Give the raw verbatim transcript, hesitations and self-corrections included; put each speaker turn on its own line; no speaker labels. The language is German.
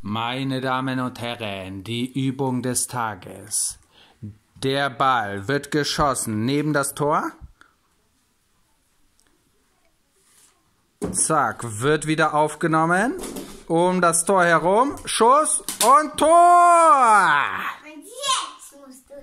Meine Damen und Herren, die Übung des Tages. Der Ball wird geschossen neben das Tor. Zack, wird wieder aufgenommen. Um das Tor herum. Schuss und Tor!